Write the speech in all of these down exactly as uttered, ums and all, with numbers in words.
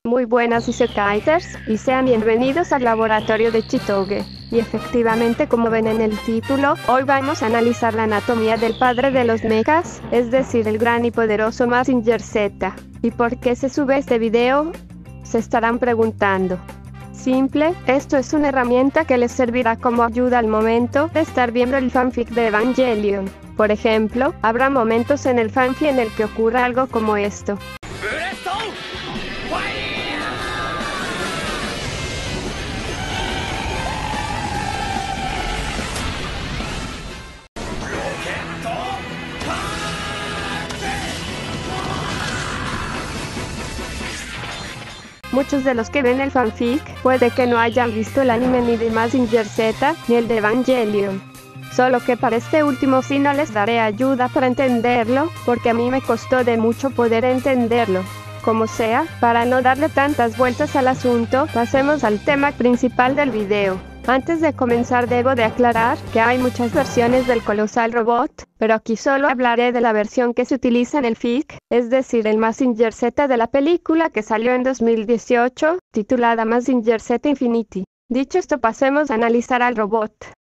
Muy buenas Isekai'ers, y sean bienvenidos al laboratorio de Chitoge. Y efectivamente, como ven en el título, hoy vamos a analizar la anatomía del padre de los mechas, es decir, el gran y poderoso Mazinger Z. ¿Y por qué se sube este video? Se estarán preguntando. Simple, esto es una herramienta que les servirá como ayuda al momento de estar viendo el fanfic de Evangelion. Por ejemplo, habrá momentos en el fanfic en el que ocurra algo como esto. Muchos de los que ven el fanfic, puede que no hayan visto el anime ni de Mazinger Z, ni el de Evangelion. Solo que para este último sí no les daré ayuda para entenderlo, porque a mí me costó de mucho poder entenderlo. Como sea, para no darle tantas vueltas al asunto, pasemos al tema principal del video. Antes de comenzar debo de aclarar que hay muchas versiones del colosal robot, pero aquí solo hablaré de la versión que se utiliza en el fic, es decir, el Mazinger Z de la película que salió en dos mil dieciocho, titulada Mazinger Z Infinity. Dicho esto, pasemos a analizar al robot.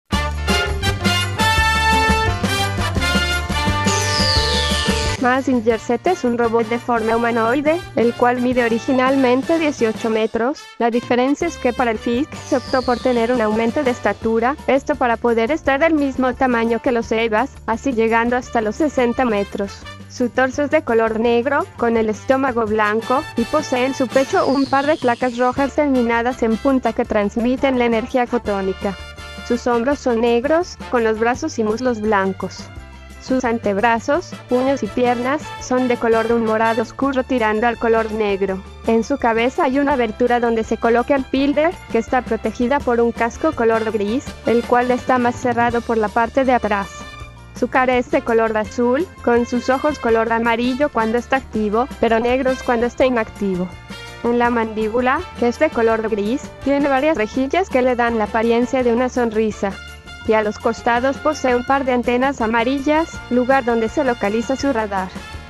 Mazinger Z es un robot de forma humanoide, el cual mide originalmente dieciocho metros. La diferencia es que para el fic se optó por tener un aumento de estatura, esto para poder estar del mismo tamaño que los Evas, así llegando hasta los sesenta metros. Su torso es de color negro, con el estómago blanco, y posee en su pecho un par de placas rojas terminadas en punta que transmiten la energía fotónica. Sus hombros son negros, con los brazos y muslos blancos. Sus antebrazos, puños y piernas son de color de un morado oscuro tirando al color negro. En su cabeza hay una abertura donde se coloca el pilder, que está protegida por un casco color gris, el cual está más cerrado por la parte de atrás. Su cara es de color azul, con sus ojos color amarillo cuando está activo, pero negros cuando está inactivo. En la mandíbula, que es de color gris, tiene varias rejillas que le dan la apariencia de una sonrisa. Y a los costados posee un par de antenas amarillas, lugar donde se localiza su radar.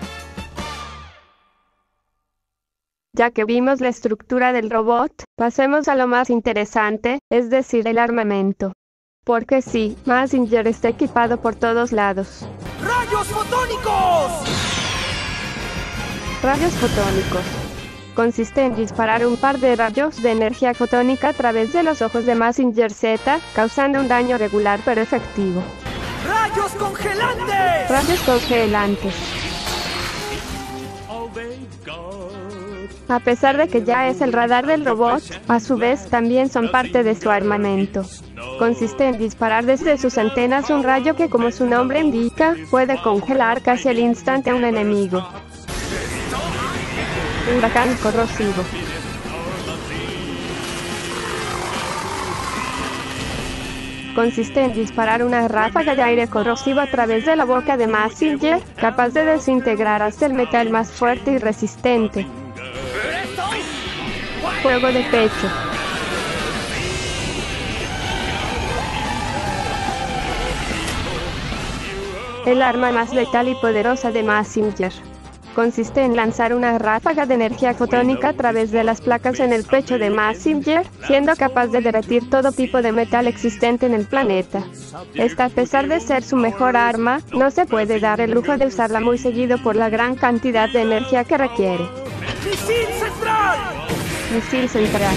Ya que vimos la estructura del robot, pasemos a lo más interesante, es decir, el armamento. Porque sí, Mazinger está equipado por todos lados. ¡Rayos fotónicos! Rayos fotónicos. Consiste en disparar un par de rayos de energía fotónica a través de los ojos de Mazinger Z, causando un daño regular pero efectivo. ¡Rayos congelantes! Rayos congelantes. A pesar de que ya es el radar del robot, a su vez también son parte de su armamento. Consiste en disparar desde sus antenas un rayo que, como su nombre indica, puede congelar casi al instante a un enemigo. Huracán corrosivo. Consiste en disparar una ráfaga de aire corrosivo a través de la boca de Mazinger, capaz de desintegrar hasta el metal más fuerte y resistente. Fuego de pecho. El arma más letal y poderosa de Mazinger. Consiste en lanzar una ráfaga de energía fotónica a través de las placas en el pecho de Mazinger, siendo capaz de derretir todo tipo de metal existente en el planeta. Esta, a pesar de ser su mejor arma, no se puede dar el lujo de usarla muy seguido por la gran cantidad de energía que requiere. ¡Misil central! Misil central.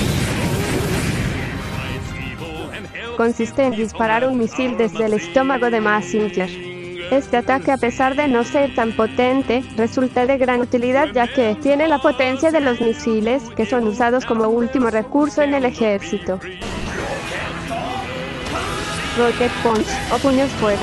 Consiste en disparar un misil desde el estómago de Mazinger. Este ataque, a pesar de no ser tan potente, resulta de gran utilidad ya que tiene la potencia de los misiles, que son usados como último recurso en el ejército. Rocket Punch, o puños fuera.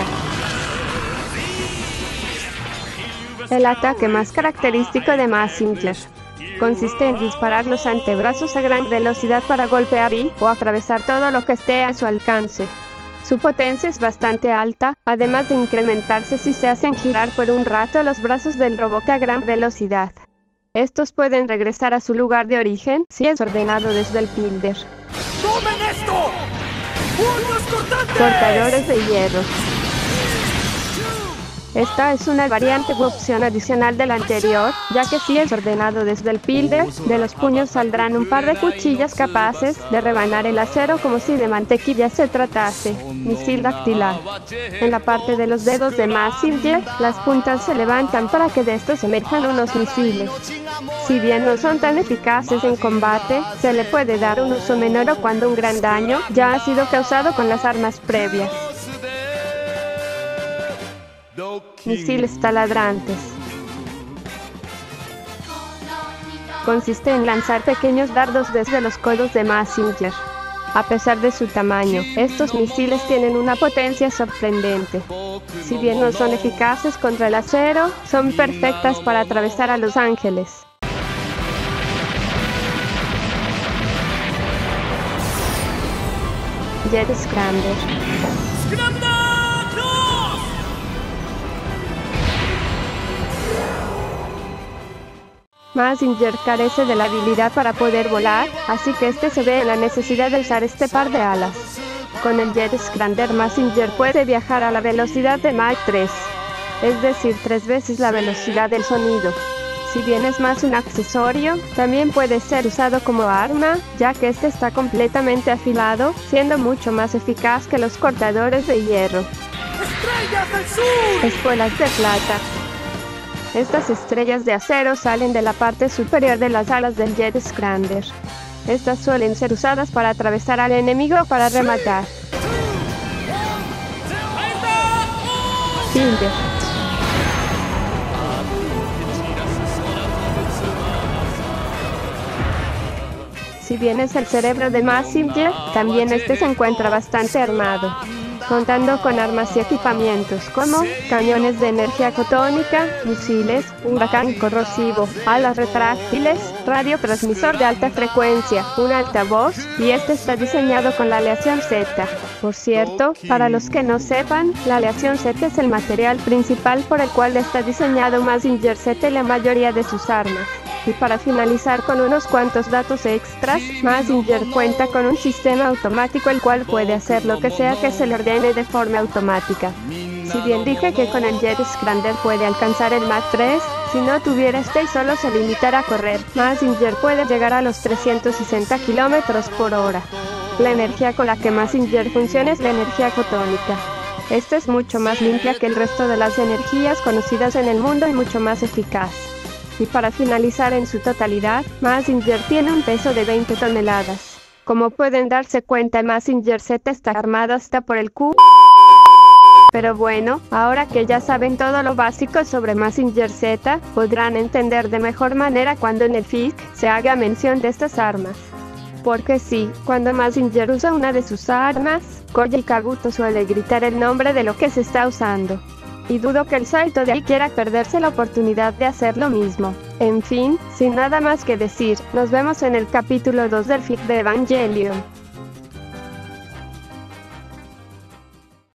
El ataque más característico de Mazinger. Consiste en disparar los antebrazos a gran velocidad para golpear y o atravesar todo lo que esté a su alcance. Su potencia es bastante alta, además de incrementarse si se hacen girar por un rato los brazos del robot a gran velocidad. Estos pueden regresar a su lugar de origen si es ordenado desde el pilder. ¡Tomen esto! ¡Puños cortantes! Cortadores de hierro. Esta es una variante u opción adicional de la anterior, ya que si es ordenado desde el pilde, de los puños saldrán un par de cuchillas capaces de rebanar el acero como si de mantequilla se tratase. Misil dactilar. En la parte de los dedos de Mazinger, las puntas se levantan para que de estos emerjan unos misiles. Si bien no son tan eficaces en combate, se le puede dar un uso menor o cuando un gran daño ya ha sido causado con las armas previas. Misiles taladrantes. Consiste en lanzar pequeños dardos desde los codos de Mazinger. A pesar de su tamaño, estos misiles tienen una potencia sorprendente. Si bien no son eficaces contra el acero, son perfectas para atravesar a los ángeles. Jet Scrander. Mazinger carece de la habilidad para poder volar, así que este se ve en la necesidad de usar este par de alas. Con el Jet Scrander, Mazinger puede viajar a la velocidad de Mach tres, es decir, tres veces la velocidad del sonido. Si bien es más un accesorio, también puede ser usado como arma, ya que este está completamente afilado, siendo mucho más eficaz que los cortadores de hierro. ¡Estrellas del Sur! Espuelas de plata. Estas estrellas de acero salen de la parte superior de las alas del Jet Scrander. Estas suelen ser usadas para atravesar al enemigo o para rematar. Pilde. Si bien es el cerebro de Mazinger, también este se encuentra bastante armado, contando con armas y equipamientos como cañones de energía fotónica, misiles, huracán corrosivo, alas retráctiles, radiotransmisor de alta frecuencia, un altavoz, y este está diseñado con la aleación Z. Por cierto, para los que no sepan, la aleación Z es el material principal por el cual está diseñado Mazinger Z y la mayoría de sus armas. Y para finalizar con unos cuantos datos extras, Mazinger cuenta con un sistema automático el cual puede hacer lo que sea que se le ordene de forma automática. Si bien dije que con el Jet Scrander puede alcanzar el Mach tres, si no tuviera este y solo se limitara a correr, Mazinger puede llegar a los trescientos sesenta kilómetros por hora. La energía con la que Mazinger funciona es la energía fotónica. Esta es mucho más limpia que el resto de las energías conocidas en el mundo y mucho más eficaz. Y para finalizar en su totalidad, Mazinger tiene un peso de veinte toneladas. Como pueden darse cuenta, Mazinger Z está armado hasta por el cu... Pero bueno, ahora que ya saben todo lo básico sobre Mazinger Z, podrán entender de mejor manera cuando en el F I C se haga mención de estas armas. Porque sí, cuando Mazinger usa una de sus armas, Koji Kabuto suele gritar el nombre de lo que se está usando. Y dudo que el Saito de ahí quiera perderse la oportunidad de hacer lo mismo. En fin, sin nada más que decir, nos vemos en el capítulo dos del F I C de Evangelion.